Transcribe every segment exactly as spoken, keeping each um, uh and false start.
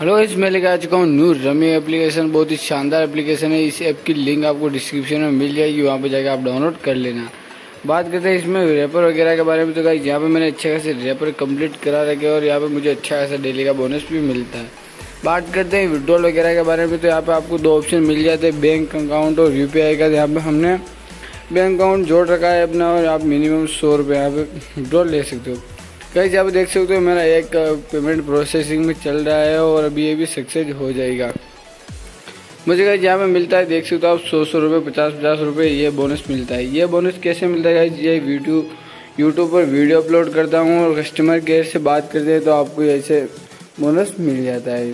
Hello, इस मैं लेकर आ चुका हूँ न्यू रमी एप्लीकेशन। बहुत ही शानदार एप्लीकेशन है। इस ऐप की लिंक आपको डिस्क्रिप्शन में मिल जाएगी, वहाँ पे जाकर आप डाउनलोड कर लेना। बात करते हैं इसमें रैपर वगैरह के बारे में। तो गाइस यहाँ पे मैंने अच्छे खासे रैपर कंप्लीट करा रखे और यहाँ पे मुझे अच्छा खासा डेली का बोनस भी मिलता है। बात करते हैं विड्रॉल वगैरह के बारे में। तो यहाँ पे आपको दो ऑप्शन मिल जाते हैं, बैंक अकाउंट और यू पी आई का। यहाँ पे हमने बैंक अकाउंट जोड़ रखा है अपना और आप मिनिमम सौ रुपये यहाँ पे विड्रॉल ले सकते हो। गाइस यहाँ पे देख सकते हो मेरा एक पेमेंट प्रोसेसिंग में चल रहा है और अभी ये भी सक्सेस हो जाएगा। मुझे गाइस यहाँ पे मिलता है, देख सकते हो आप, सौ सौ रुपये पचास पचास रुपये ये बोनस मिलता है। ये बोनस कैसे मिलता है गाइस? ये वीडियो यूट्यूब पर वीडियो अपलोड करता हूँ और कस्टमर केयर से बात करते हैं तो आपको ऐसे बोनस मिल जाता है।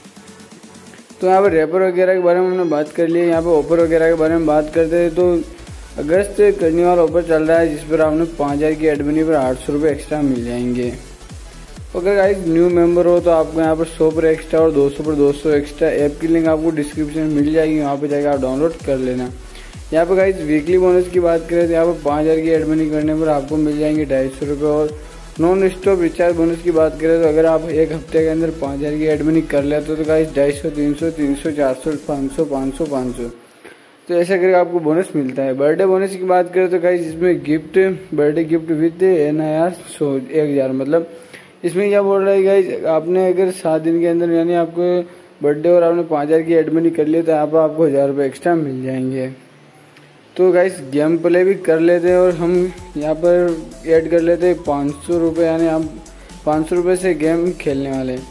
तो यहाँ पर रैपर वगैरह के बारे में हमने बात कर ली है। यहाँ पर ऑफर वगैरह के बारे में बात करते हैं तो अगस्त से करने वाला ऑफर चल रहा है जिस पर आपने पाँच हज़ार की एड मनी पर आठ सौ रुपये एक्स्ट्रा मिल जाएंगे। अगर गाइस न्यू मेंबर हो तो आपको यहाँ पर सौ पर एक्स्ट्रा और दो सौ पर दो सौ एक्स्ट्रा। ऐप की लिंक आपको डिस्क्रिप्शन में मिल जाएगी, वहाँ पे जाकर आप डाउनलोड कर लेना। यहाँ पर गाइस वीकली बोनस की बात करें तो यहाँ पर पाँच हज़ार की एड मनी करने पर आपको मिल जाएंगे ढाई सौ रुपये। और नॉन स्टॉप रिचार्ज बोनस की बात करें तो अगर आप एक हफ्ते के अंदर पाँच हज़ार की एड मनी कर लेते हो तो गाइस ढाई सौ तीन सौ तीन सौ चार सौ पाँच सौ पाँच सौ पाँच सौ तो ऐसा करके आपको बोनस मिलता है। बर्थडे बोनस की बात करें तो गाइस इसमें gift birthday gift with N I R सौ एक हज़ार मतलब इसमें क्या बोल रहा है गाइस, आपने अगर सात दिन के अंदर यानी आपको बर्थडे और आपने पाँच हज़ार की एड मनी कर लिया तो यहाँ पर आपको हज़ार रुपये एक्स्ट्रा मिल जाएंगे। तो गाइस गेम प्ले भी कर लेते हैं और हम यहाँ पर ऐड कर लेते हैं पाँच सौ रुपये, यानी हम पाँच सौ रुपये से गेम खेलने वाले हैं।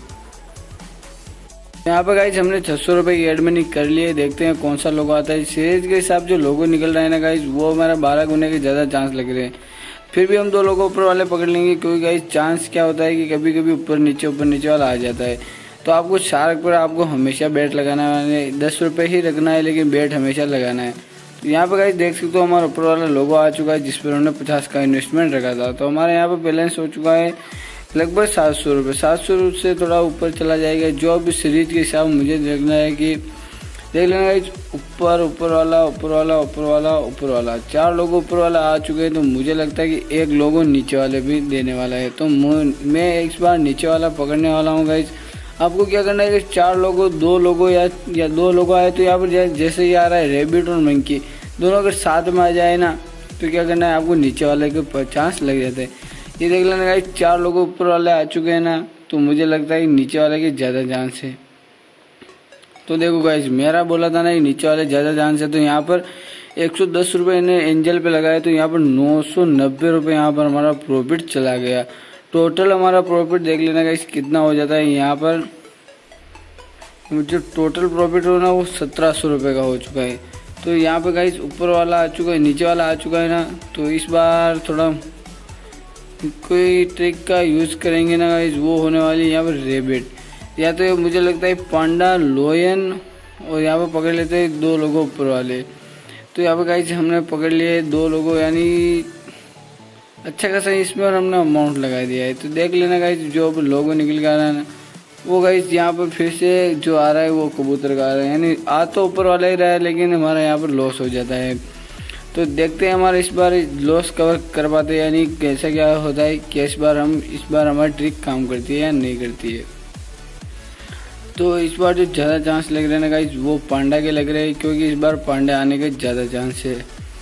यहाँ पर गाइस हमने छह सौ रुपये की एड मनी कर लिए। देखते हैं कौन सा लोगो आता है। सीरीज के हिसाब जो लोगो निकल रहा है ना गाइस, वो हमारा बारह गुने के ज़्यादा चांस लग रहे हैं। फिर भी हम दो लोगों ऊपर वाले पकड़ लेंगे, क्योंकि गाइस चांस क्या होता है कि कभी कभी ऊपर नीचे ऊपर नीचे वाला आ जाता है। तो आपको शार्क पर आपको हमेशा बैट लगाना है, दस रुपये ही रखना है लेकिन बैट हमेशा लगाना है। तो यहाँ पर गाइस देख सकते हो हमारा ऊपर वाला लोगो आ चुका है जिस पर हमने पचास का इन्वेस्टमेंट रखा था। तो हमारे यहाँ पर बैलेंस हो चुका है लगभग सात सौ रुपये। सात सौ रुपये से थोड़ा ऊपर चला जाएगा। जो अभी सीरीज के हिसाब मुझे देखना है कि देख लेना है ऊपर ऊपर वाला ऊपर वाला ऊपर वाला ऊपर वाला चार लोगों ऊपर वाला आ चुके हैं। तो मुझे लगता है कि एक लोगों नीचे वाले भी देने वाला है। तो मैं इस बार नीचे वाला पकड़ने वाला हूँ गाइस। आपको क्या करना है कि चार लोगों दो लोगों या या दो लोगों आए तो यहाँ पर जैसे ही आ रहा है रेबिट और मंकी दोनों अगर साथ में आ जाए ना तो क्या करना है, आपको नीचे वाले के चांस लग जाते हैं। ये देख लेना गाइस, चार लोगों ऊपर वाले आ चुके हैं ना, तो मुझे लगता है कि नीचे वाले के ज़्यादा चांस है। तो देखो गाइस, मेरा बोला था ना कि नीचे वाले ज़्यादा चांस है। तो यहाँ पर एक सौ दस रुपये इन्हें एंजल पे लगाए तो यहाँ पर नौ सौ नब्बे रुपये यहाँ पर हमारा प्रॉफिट चला गया। टोटल हमारा प्रॉफिट देख लेना गाइस कितना हो जाता है। यहाँ पर मुझे टोटल प्रॉफिट होना वो सत्रह सौ रुपये का हो चुका है। तो यहाँ पर गाइस ऊपर वाला आ चुका है, नीचे वाला आ चुका है ना। तो इस बार थोड़ा कोई ट्रिक का यूज़ करेंगे ना गाइस, वो होने वाली यहाँ पर रेबिट, या तो मुझे लगता है पांडा लोयन, और यहाँ पर पकड़ लेते हैं दो लोगों ऊपर वाले। तो यहाँ पर गाइस हमने पकड़ लिए दो लोगों, यानी अच्छा खासा इसमें और हमने अमाउंट लगा दिया है। तो देख लेना गाइस, जो लोगो निकल के आ रहा है ना वो गाइस यहाँ पर फिर से जो आ रहा है वो कबूतर का आ रहा है, यानी आ तो ऊपर वाला ही रहा है लेकिन हमारा यहाँ पर लॉस हो जाता है। तो देखते हैं हमारा इस बार लॉस कवर कर पाते हैं, यानी कैसा क्या होता है कि इस बार हम इस बार हमारी ट्रिक काम करती है या नहीं करती है। तो इस बार जो ज़्यादा चांस लग रहे हैं ना गाइस वो पांडा के लग रहे हैं, क्योंकि इस बार पांडा आने के ज़्यादा चांस है।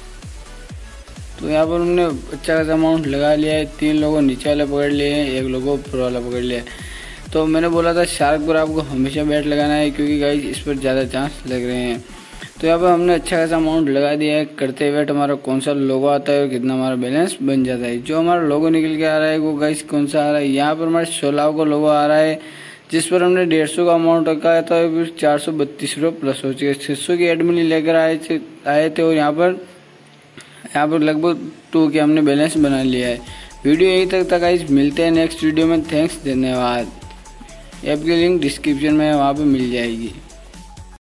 तो यहाँ पर हमने अच्छा खासा अमाउंट लगा लिया है। तीन लोगों नीचे वाले पकड़ लिए हैं, एक लोगों ऊपर वाला पकड़ लिया है। तो मैंने बोला था शार्क पर आपको हमेशा बैट लगाना है, क्योंकि गाइस इस पर ज़्यादा चांस लग रहे हैं। तो यहाँ पर हमने अच्छा खासा अमाउंट लगा दिया है। करते वेट हमारा कौन सा लोगो आता है और कितना हमारा बैलेंस बन जाता है। जो हमारा लोगो निकल के आ रहा है वो गाइस कौन सा आ रहा है, यहाँ पर हमारे सोलह को लोगो आ रहा है जिस पर हमने डेढ़ सौ का अमाउंट रखा है। तो फिर चार सौ बत्तीस रुपये प्लस हो चुके, छः सौ की एड मनी लेकर आए थे आए थे और यहाँ पर यहाँ पर लगभग टू के हमने बैलेंस बना लिया है। वीडियो यहीं तक था गाइस, मिलते हैं नेक्स्ट वीडियो में। थैंक्स, धन्यवाद। ऐप की लिंक डिस्क्रिप्शन में वहाँ पर मिल जाएगी।